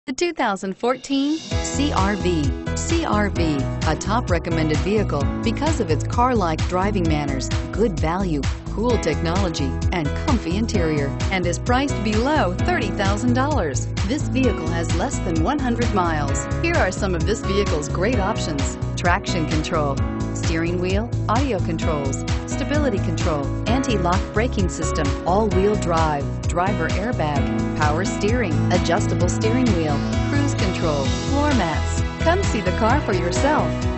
The 2014 CR-V. CR-V, a top recommended vehicle because of its car-like driving manners, good value, cool technology, and comfy interior, and is priced below $30,000. This vehicle has less than 100 miles. Here are some of this vehicle's great options: traction control, steering wheel audio controls, stability control, anti-lock braking system, all-wheel drive, driver airbag, power steering, adjustable steering wheel, cruise control, floor mats. Come see the car for yourself.